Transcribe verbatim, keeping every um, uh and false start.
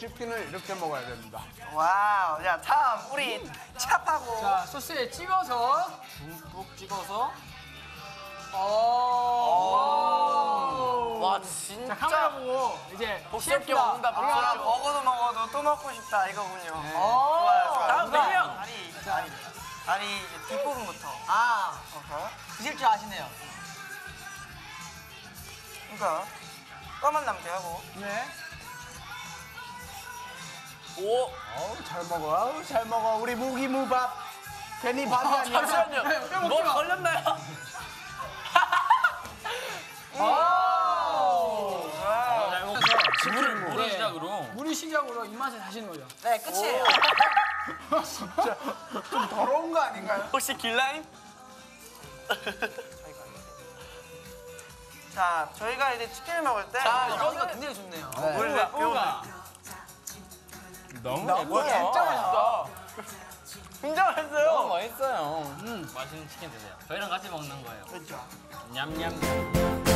치킨을 이렇게 먹어야 됩니다. 와우. 자, 다음 우리 찹하고. 자, 소스에 찍어서 듬뿍 찍어서. 오. 와 진짜. 자, 카메라 보고 이제 복스럽게 먹는다. 아, 복스럽게. 먹어도 먹어도 또 먹고 싶다 이거군요. 네. 좋아요, 좋아요. 다음 네 명. 다리, 다리, 다리 이제 뒷부분부터. 아, 어허. 드실 줄 아시네요. 그러니까 뼈만 남게 하고. 네. 오. 어우, 잘 먹어. 아우, 잘 먹어. 우리 무기무밥. 괜히 밥이 아니야. 잠시만요. 뭐 걸렸나요? 잘 먹어서 물을 물을 시작으로. 물이 시작으로 입맛에 다시는 거죠. 네, 끝이에요. 진짜 좀 더러운 거 아닌가요? 혹시 길라임? 자, 저희가 이제 치킨을 먹을 때 자, 물, 이거는 굉장히 좋네요. 물, 우가 물, 우가. 너무 너무 진짜 맛있다. 진짜 맛있어요. 너무 맛있어요. 음. 맛있는 치킨 드세요. 저희랑 같이 먹는 거예요. 그렇죠. 냠냠.